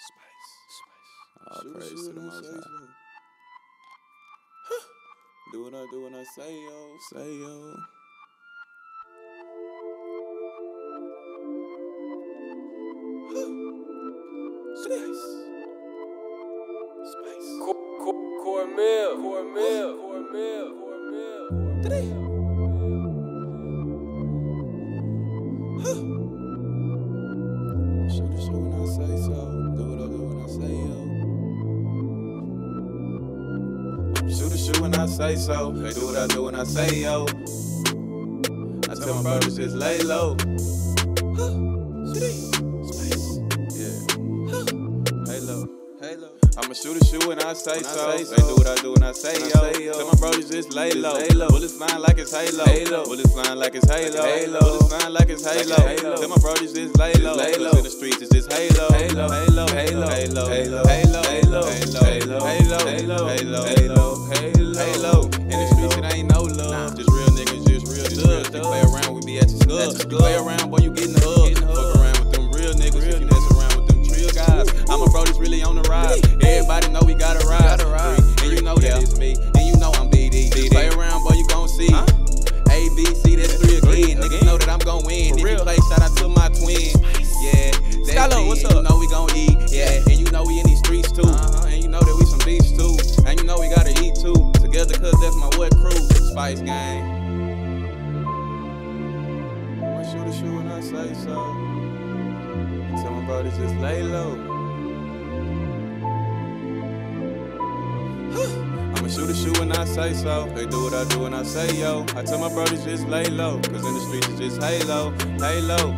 All praise to the Most High. Do what I do when I say yo, say yo. Spice. Cornmeal. Shoot the shit when I say so. Do what I do when I say yo. Shoot the shit when I say so. They do what I do when I say yo. I tell my brothers just lay low. I'ma shoot a shoe when I say so. They do what I do when I say yo. Tell my brothers just lay low. Bullets flying like it's halo. Bullets flying like it's halo. Bullets flying like it's halo. Tell my brothers just lay low. Cause in the streets it's just halo. Halo. In the streets it ain't no love. Just real niggas, just real thugs. They play around, we be at your scud. You play around, boy, you getting hugged. Fuck around with them real niggas. If you mess around with them trill guys, I'ma brothers really on the rise. Everybody know we gotta ride. And you know that it's me. And you know I'm BD. Play around, boy, you gon' see. A, B, C, that's 3 again. Niggas know that I'm gon' win. If you play, shout out to my twin. Yeah, that's me. What's up? You know we gon' eat. Yeah, and you know we in these streets too. And you know that we some beasts too. And you know we gotta eat too. Together, cause that's my what crew. Spice gang. I'ma shoot a shoe when I say so. Tell my brothers just lay low. I'ma shoot a shoe when I say so. They do what I do when I say yo. I tell my brothers just lay low. Cause in the streets it's just halo. Halo.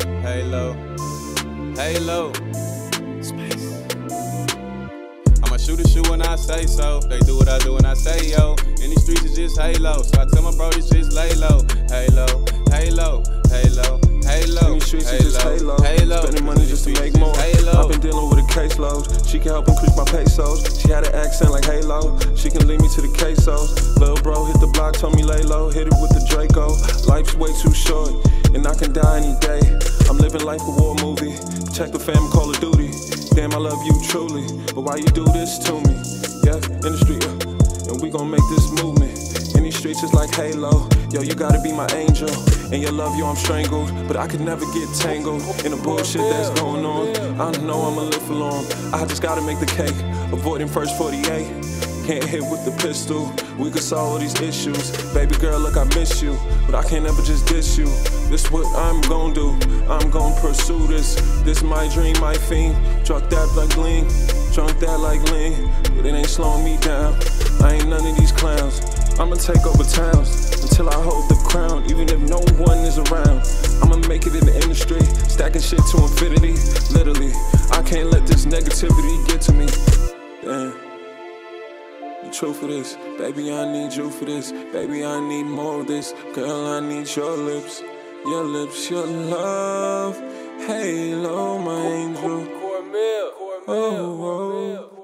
Space. I'ma shoot a shoe when I say so. They do what I do when I say yo. In the streets it's just halo. So I tell my brothers just lay low. Halo. In the streets it's just halo. Spending money just to make more. I've been dealing with a caseload. She can help increase my pesos. She had an accent like Halo. She can lead me to the quesos. Lil' bro hit the block, told me lay low. Hit it with the Draco. Life's way too short, and I can die any day. I'm living life a war movie. Check the fam, Call of Duty. Damn, I love you truly, but why you do this to me? Yeah, in the street, and we gon' make this movement. In these streets it's like Halo. Yo, you gotta be my angel. And your love, yo, I'm strangled. But I could never get tangled in the bullshit that's going on. I know I'ma live for long. I just gotta make the cake. Avoiding first 48. Can't hit with the pistol. We could solve all these issues. Baby girl, look, I miss you. But I can't ever just diss you. This what I'm gon' do. I'm gon' pursue this. This my dream, my fiend. Drunk that like lean. Drunk that like lean. But it ain't slowing me down. I ain't none of these clowns. I'ma take over towns until I hold the crown, even if no one is around. I'ma make it in the industry, stacking shit to infinity. Literally, I can't let this negativity get to me. Damn. The truth of this, baby, I need you for this. Baby, I need more of this. Girl, I need your lips, your love. Halo, my angel. Cornmeal. Oh.